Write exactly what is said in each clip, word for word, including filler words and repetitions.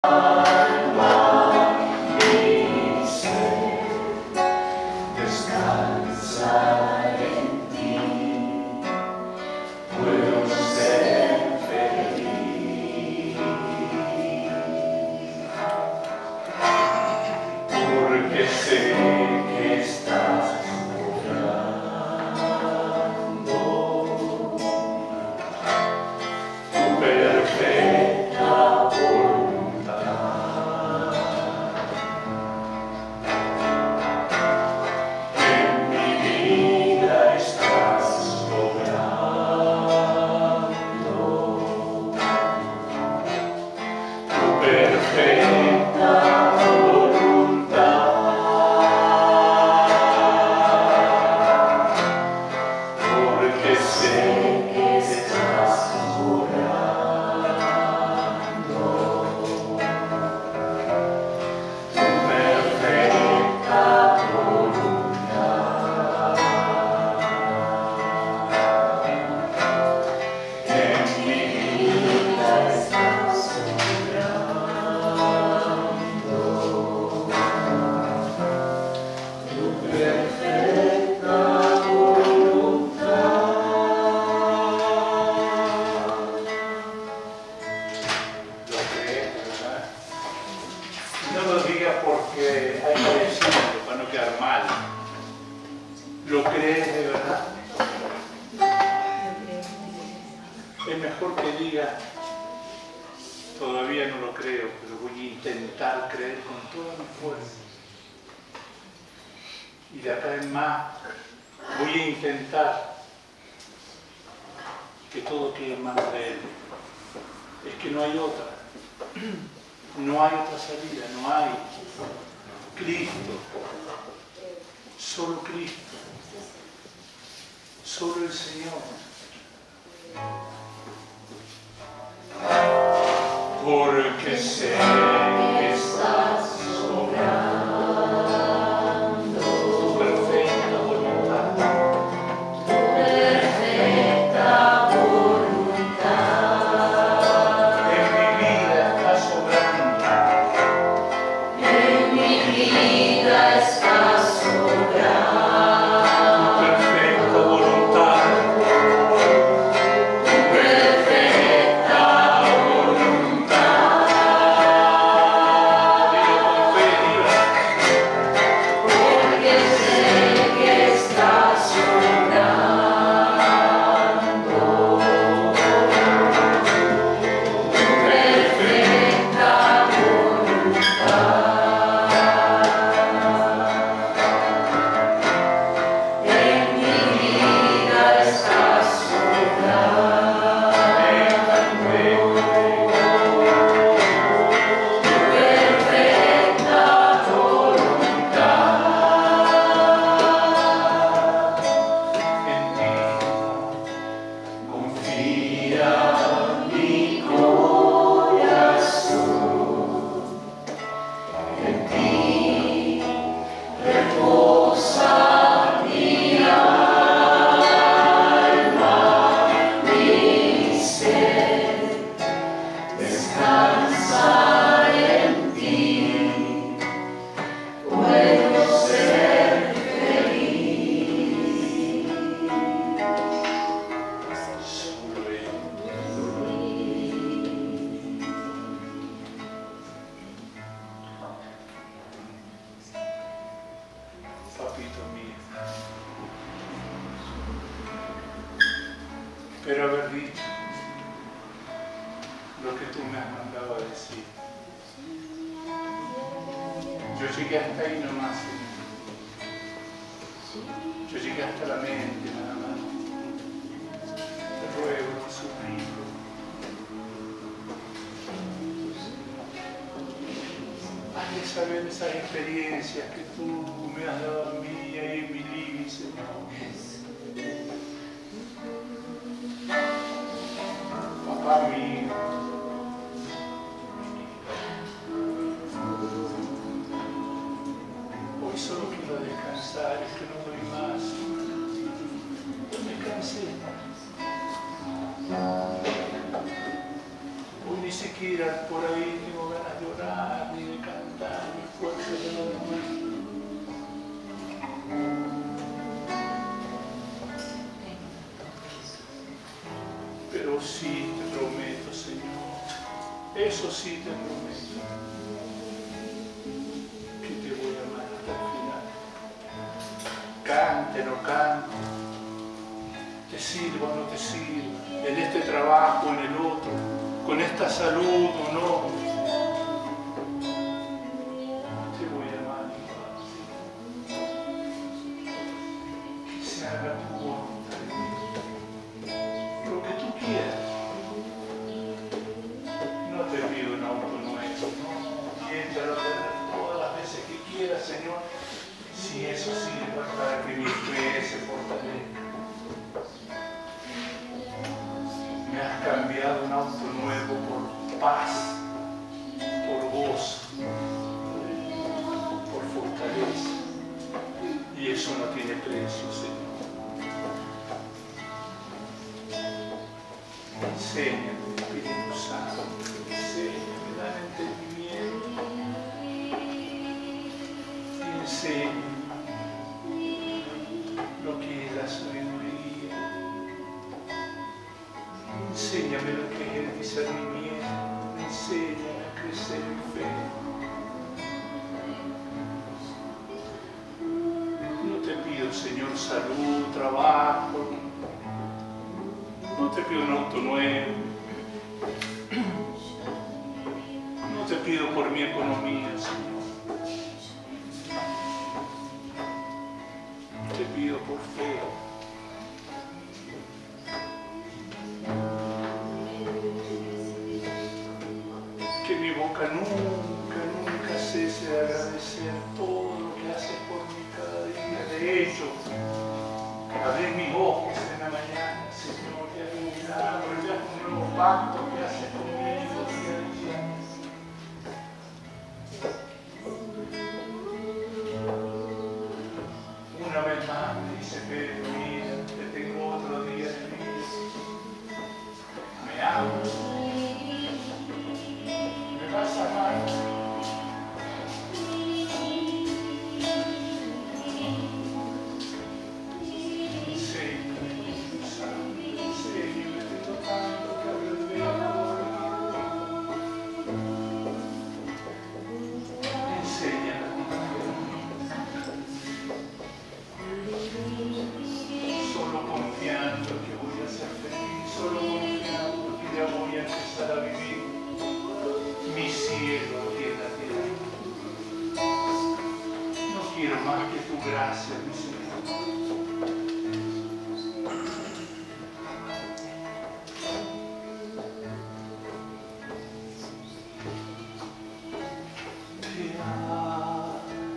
Hoy ni siquiera por ahí tengo ganas de orar. sí te prometo que te voy a amar hasta el final. Cante, no cante, te sirva o no te sirva, en este trabajo, en el otro, con esta salud o no. Te voy a amar igual. Que se haga tu voluntad en mí. Lo que tú quieras. No te pido un auto nuevo, no. Y échalo a perder todas las veces que quieras, Señor. Si eso sirve para que mi fe se fortalezca. Me has cambiado un auto nuevo por paz, por gozo, por fortaleza. Y eso no tiene precio, Señor. Enséñame, Espíritu Santo, enséñame, dame entendimiento. Y enséñame lo que es la sabiduría. Enséñame lo que es el discernimiento. Enséñame a crecer en fe. No te pido, Señor, salud, trabajo. No te pido un auto nuevo. No te pido por mi economía, Señor. Te pido por fe. Que mi boca nunca, nunca cese de agradecer todo lo que haces por mí cada día. De hecho, abrí mis ojos en la mañana, Señor, y hay un milagro, ya un nuevo pacto que haces conmigo día a día. Una vez más me dice Pedro, mira, te tengo otro día de vida. Me amas. Me vas a amar. Gracias, mi Señor. Te amo,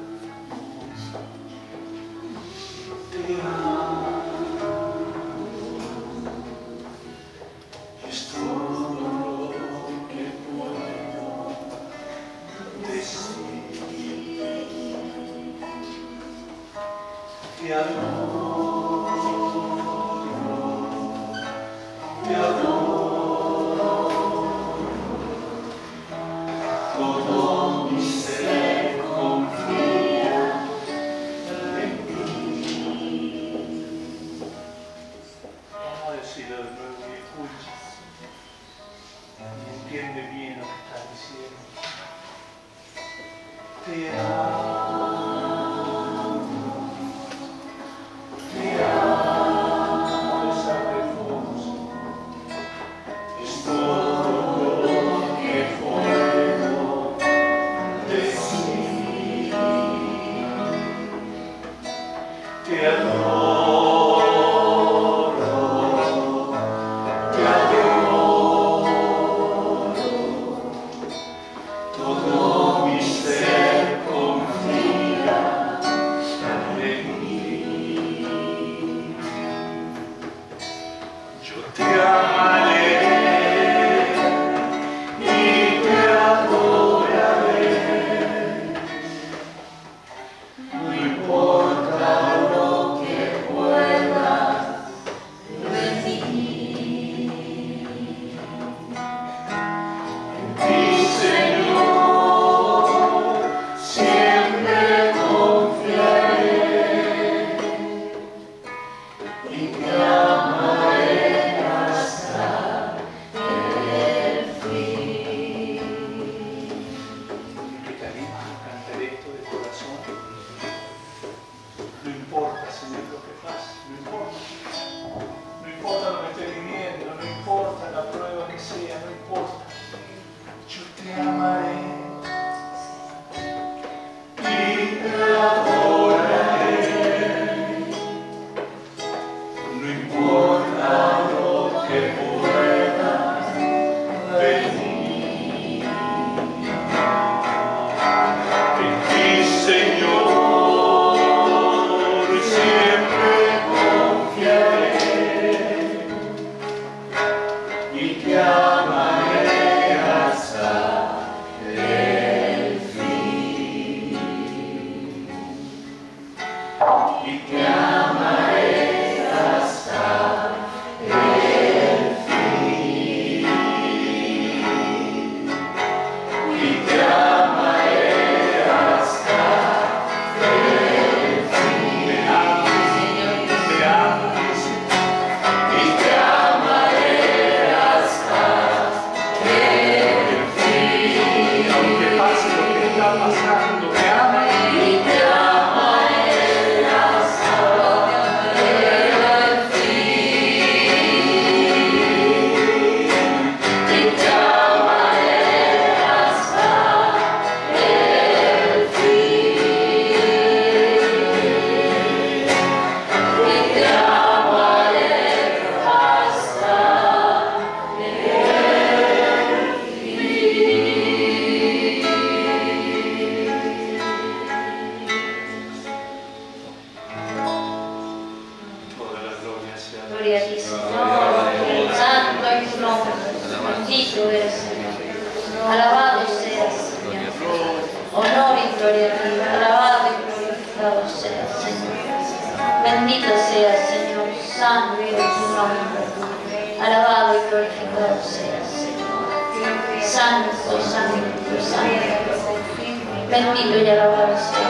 te amo. Es todo lo que puedo decir. Te adoro, te adoro, todo mi ser confía en ti. Vamos a decirlo de nuevo y escucha, y entiende bien lo que está diciendo. Te amo. Señor. está pasando, me ama. Y te amaré hasta el fin. Y te amaré hasta el fin. Y te amaré hasta el fin. Toda la gloria sea a Gloria a ti, Señor. Santo es tu nombre. Bendito eres, Señor. Alabado seas, Señor. Honor y gloria a ti. Alabado y glorificado seas, Señor. Bendito seas, Señor. Santo es tu nombre. Alabado y glorificado seas, Señor. Santo, santo, santo. Bendito y alabado seas.